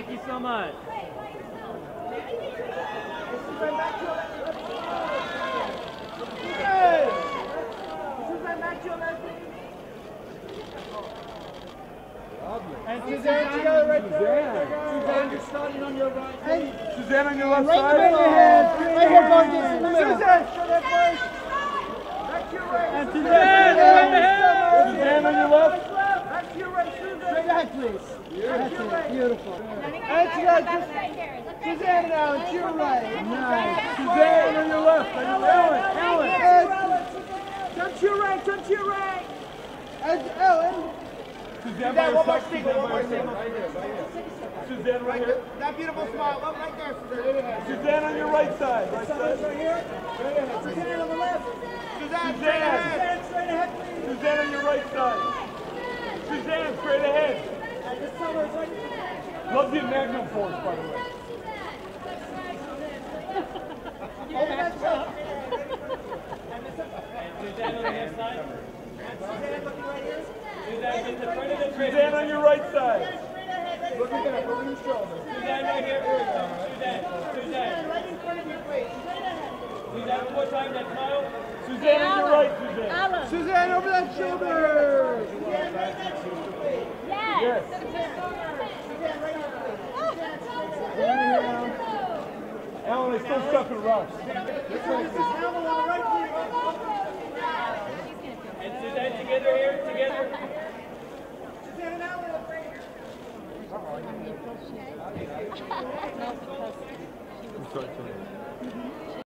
Thank you so much. And Suzanne together right there. Suzanne, you're starting on your right. Suzanne on your left Right side. in your head. Right here, Bogdan. Suzanne, show that first. Back to your right. And Suzanne, right ahead. Suzanne on your left. Back to your right, Suzanne. Straight ahead, please. That's it. Beautiful. And Suzanne now, to your right. Nice. Suzanne on your left. Ellen. Turn to your right. Turn to your right. And Ellen. Suzanne, one more single. Suzanne right here. That beautiful smile. Look right there, Suzanne. Suzanne on your right side. Right side. Right here. Suzanne on the left. Suzanne. Straight ahead, please. Suzanne on your right side. Suzanne, straight ahead. And this summer is right. Love the Magnum Force, by the way. Suzanne on the left side. Suzanne looking right here. Suzanne, get the front of the tree. Suzanne on your right side. Look at that. Over your shoulder. Suzanne right here. Suzanne. Right in front of your face. Suzanne, one more time, that smile. Suzanne on your right, Suzanne. Suzanne over that shoulder. Yes. Alan, they still stuck in rocks. And Suzanne, together here, together. Suzanne and Alan up right here. I'm sorry,